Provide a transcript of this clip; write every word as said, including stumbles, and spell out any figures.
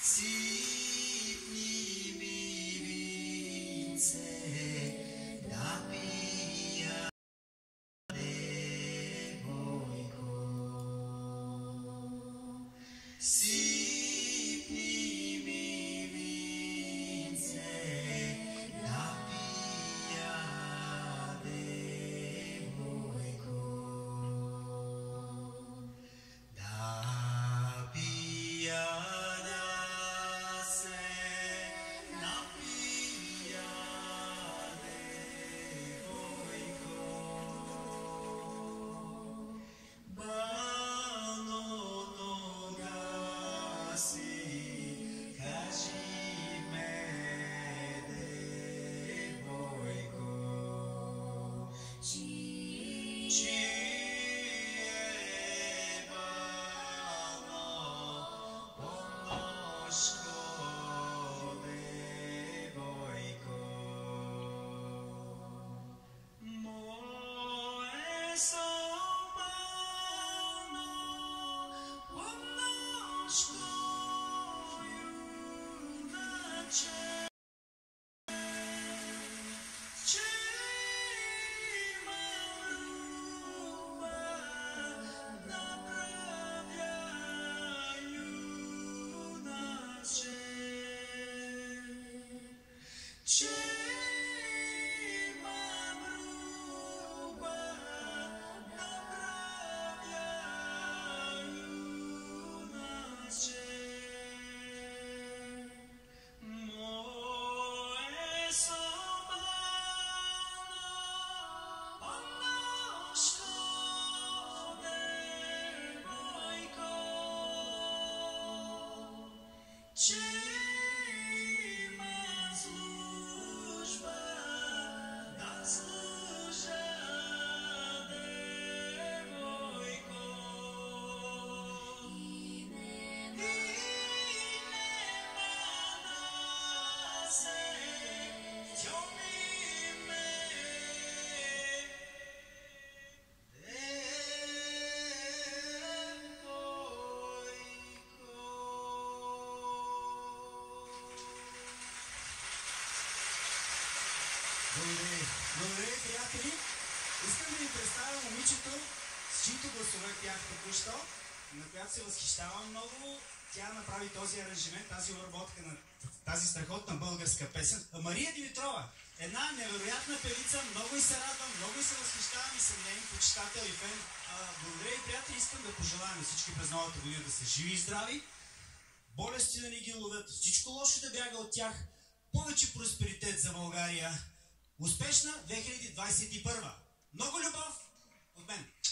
Сипни ми винце, напия девойко. Сипни ми винце, напия девойко. Да пия Благодаря. Благодаря, приятели. Искам да ви представя момичето, с чието гласове пях току-що, на която се възхищавам много. Тя направи този аранжимент, тази обработка на тази страхотна българска песен. Мария Димитрова, една невероятна певица, много и се радвам, много и се възхищавам и съм нейн почитател и фен. А, благодаря и приятели, искам да пожелая на всички през новата година да са живи и здрави, болести да ни ги ловят, всичко лошо да бяга от тях, повече просперитет за България. Успешна две хиляди двадесет и първа! Много любов от мен!